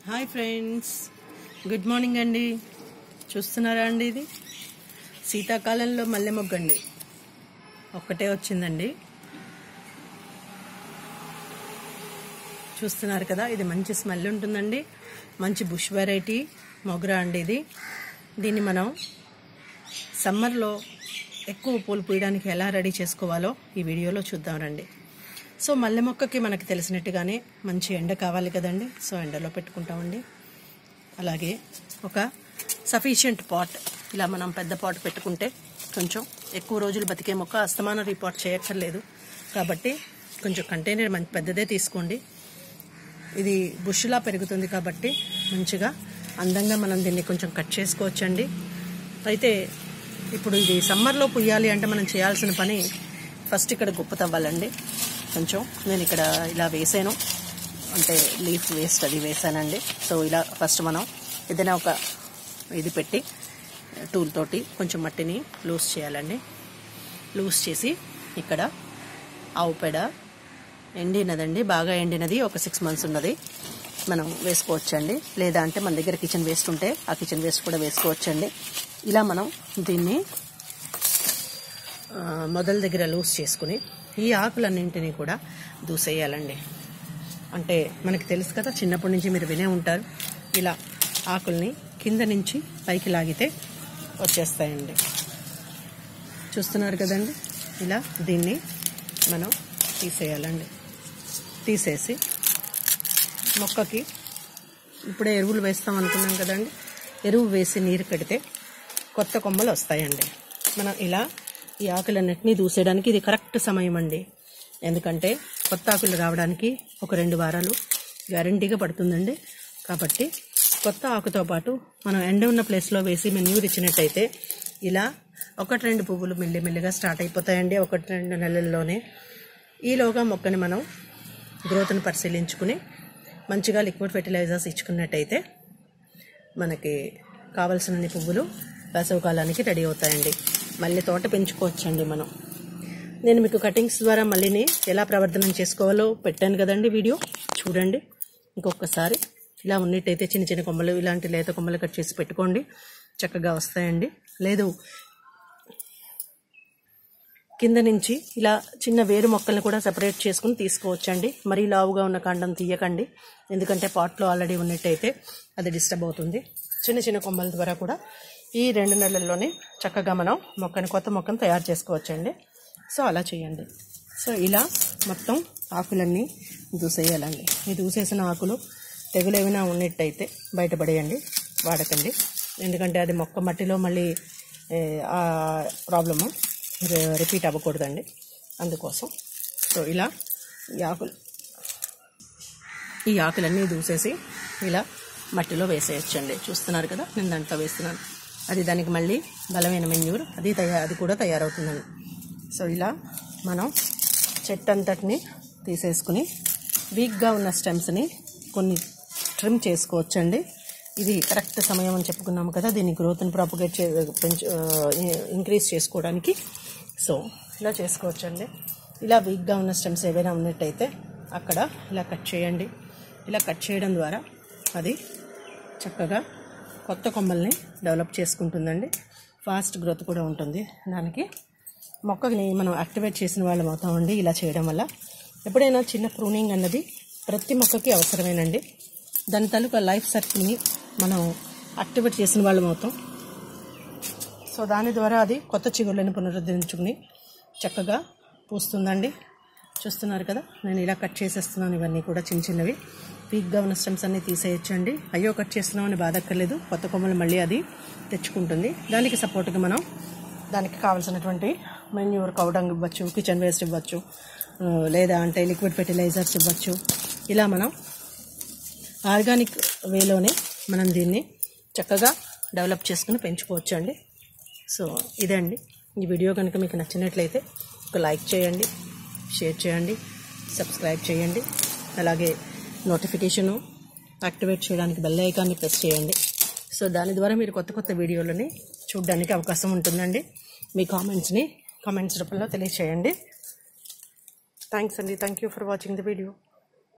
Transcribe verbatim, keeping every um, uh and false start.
Hi friends, good morning అండి. చూస్తున్నారా అండి, ఇది శీతాకాలంలో మల్లె మొగ్గ అండి. ఒక్కటే వచ్చిందండి, చూస్తున్నారు కదా. ఇది మంచి స్మెల్ ఉంటుందండి, మంచి బుష్ వెరైటీ మొగ్రా అండి ఇది. దీన్ని మనం సమ్మర్లో ఎక్కువ పూలు పూయడానికి ఎలా రెడీ చేసుకోవాలో ఈ వీడియోలో చూద్దాం రండి. సో మల్లె మొక్కకి మనకి తెలిసినట్టుగానే మంచి ఎండ కావాలి కదండి. సో ఎండలో పెట్టుకుంటామండి. అలాగే ఒక సఫిషియంట్ పాట్, ఇలా మనం పెద్ద పాట్ పెట్టుకుంటే కొంచెం ఎక్కువ రోజులు బతికే మొక్క, అస్తమానం రీపాట్ చేయక్కర్లేదు కాబట్టి కొంచెం కంటైనర్ మంచి పెద్దదే తీసుకోండి. ఇది బుష్లా పెరుగుతుంది కాబట్టి మంచిగా అందంగా మనం దీన్ని కొంచెం కట్ చేసుకోవచ్చండి. అయితే ఇప్పుడు ఇది సమ్మర్లో పుయ్యాలి అంటే మనం చేయాల్సిన పని ఫస్ట్ ఇక్కడ గుప్ప తవ్వాలండి. కొంచెం నేను ఇక్కడ ఇలా వేసాను, అంటే లీఫ్ వేస్ట్ అది వేసానండి. సో ఇలా ఫస్ట్ మనం ఏదైనా ఒక ఇది పెట్టి టూల్ తోటి కొంచెం మట్టిని లూజ్ చేయాలండి. లూజ్ చేసి ఇక్కడ ఆవు పేడ ఎండినదండి, బాగా ఎండినది, ఒక సిక్స్ మంత్స్ ఉన్నది మనం వేసుకోవచ్చండి. లేదా అంటే మన దగ్గర కిచెన్ వేస్ట్ ఉంటే ఆ కిచెన్ వేస్ట్ కూడా వేసుకోవచ్చండి. ఇలా మనం దీన్ని మొదల దగ్గర లూజ్ చేసుకుని ఈ ఆకులన్నింటినీ కూడా దూసేయాలండి. అంటే మనకి తెలుసు కదా, చిన్నప్పటి నుంచి మీరు వినే ఉంటారు, ఇలా ఆకుల్ని కింద నుంచి పైకి లాగితే వచ్చేస్తాయండి. చూస్తున్నారు కదండి, ఇలా దీన్ని మనం తీసేయాలండి. తీసేసి మొక్కకి ఇప్పుడే ఎరువులు వేస్తాం అనుకున్నాం కదండి, ఎరువు వేసి నీరు కడితే కొత్త కొమ్మలు వస్తాయండి. మనం ఇలా ఈ ఆకులన్నిటినీ దూసేయడానికి ఇది కరెక్ట్ సమయం అండి. ఎందుకంటే కొత్త ఆకులు రావడానికి ఒక రెండు వారాలు గ్యారంటీగా పడుతుందండి. కాబట్టి కొత్త ఆకుతో పాటు మనం ఎండ ఉన్న ప్లేస్లో వేసి మెన్యూర్ ఇచ్చినట్టయితే ఇలా ఒకటి రెండు పువ్వులు మెల్లిమెల్లిగా స్టార్ట్ అయిపోతాయండి, ఒకటి రెండు నెలల్లోనే. ఈలోగా మొక్కని మనం గ్రోత్ని పరిశీలించుకుని మంచిగా లిక్విడ్ ఫెర్టిలైజర్స్ ఇచ్చుకున్నట్టయితే మనకి కావలసినన్ని పువ్వులు వేసవికాలానికి రెడీ అవుతాయండి. మళ్ళీ తోట పెంచుకోవచ్చండి మనం. నేను మీకు కటింగ్స్ ద్వారా మళ్ళీని ఎలా ప్రవర్ధనం చేసుకోవాలో పెట్టాను కదండి వీడియో, చూడండి ఇంకొకసారి. ఇలా ఉన్నట్టయితే చిన్న చిన్న కొమ్మలు, ఇలాంటి లేత కొమ్మలు కట్ చేసి పెట్టుకోండి, చక్కగా వస్తాయండి. లేదు కింద నుంచి ఇలా చిన్న వేరు మొక్కల్ని కూడా సెపరేట్ చేసుకుని తీసుకోవచ్చండి. మరీ లావుగా ఉన్న కాండం తీయకండి, ఎందుకంటే పాట్లో ఆల్రెడీ ఉన్నట్టయితే అది డిస్టర్బ్ అవుతుంది. చిన్న చిన్న కొమ్మల ద్వారా కూడా ఈ రెండు నెలల్లోనే చక్కగా మనం మొక్కని కొత్త మొక్కను తయారు చేసుకోవచ్చండి. సో అలా చేయండి. సో ఇలా మొత్తం ఆకులన్నీ దూసేయాలండి. ఈ దూసేసిన ఆకులు తెగులు ఏమైనా ఉన్నట్టయితే బయటపడేయండి, వాడకండి. ఎందుకంటే అది మొక్క మట్టిలో మళ్ళీ ఆ ప్రాబ్లము రిపీట్ అవ్వకూడదండి, అందుకోసం. సో ఇలా ఈ ఆకులు ఈ ఆకులన్నీ దూసేసి ఇలా మట్టిలో వేసేయచ్చండి. చూస్తున్నారు కదా, నేను దాంట్లో వేస్తున్నాను. అది దానికి మళ్ళీ బలమైన మెన్యూర్ అది తయారు అది కూడా తయారవుతుందండి. సో ఇలా మనం చెట్టు అంతటిని తీసేసుకుని వీక్గా ఉన్న స్టెమ్స్ని కొన్ని ట్రిమ్ చేసుకోవచ్చండి. ఇది కరెక్ట్ సమయం అని చెప్పుకున్నాము కదా, దీని గ్రోత్ని ప్రాపగేట్ చే పెంచు ఇంక్రీజ్ చేసుకోవడానికి. సో ఇలా చేసుకోవచ్చండి. ఇలా వీక్గా ఉన్న స్టెమ్స్ ఏవైనా ఉన్నట్టయితే అక్కడ ఇలా కట్ చేయండి. ఇలా కట్ చేయడం ద్వారా అది చక్కగా కొత్త కొమ్మల్ని డెవలప్ చేసుకుంటుందండి. ఫాస్ట్ గ్రోత్ కూడా ఉంటుంది దానికి. మొక్కని మనం యాక్టివేట్ చేసిన వాళ్ళం అవుతామండి ఇలా చేయడం వల్ల. ఎప్పుడైనా చిన్న ప్రూనింగ్ అన్నది ప్రతి మొక్కకి అవసరమేనండి. దాని తాలూకా లైఫ్ సర్కిల్ని మనం యాక్టివేట్ చేసిన వాళ్ళం అవుతాం. సో దాని ద్వారా అది కొత్త చిగుళ్ళని పునరుద్ధరించుకుని చక్కగా పూస్తుందండి. చూస్తున్నారు కదా, నేను ఇలా కట్ చేసేస్తున్నాను. ఇవన్నీ కూడా చిన్న చిన్నవి వీక్గా ఉన్న స్టెమ్స్ అన్నీ తీసేయచ్చండి. అయ్యో కట్ చేస్తున్నామని బాధక్కర్లేదు, కొత్త కొమ్మలు మళ్ళీ అది తెచ్చుకుంటుంది. దానికి సపోర్ట్గా మనం దానికి కావాల్సినటువంటి మెన్యూర్ కౌడంగ్ ఇవ్వచ్చు, కిచెన్ వేస్ట్ ఇవ్వచ్చు, లేదా అంటే లిక్విడ్ ఫెర్టిలైజర్స్ ఇవ్వచ్చు. ఇలా మనం ఆర్గానిక్ వేలోనే మనం దీన్ని చక్కగా డెవలప్ చేసుకుని పెంచుకోవచ్చు అండి. సో ఇదే అండి ఈ వీడియో. కనుక మీకు నచ్చినట్లయితే ఒక లైక్ చేయండి, షేర్ చేయండి, సబ్స్క్రైబ్ చేయండి. అలాగే నోటిఫికేషను యాక్టివేట్ చేయడానికి బెల్ ఐకాన్ని ప్రెస్ చేయండి. సో దాని ద్వారా మీరు కొత్త కొత్త వీడియోలని చూడడానికి అవకాశం ఉంటుందండి. మీ కామెంట్స్ని కామెంట్స్ రూపంలో తెలియచేయండి. థ్యాంక్స్ అండి. Thank you for watching the video.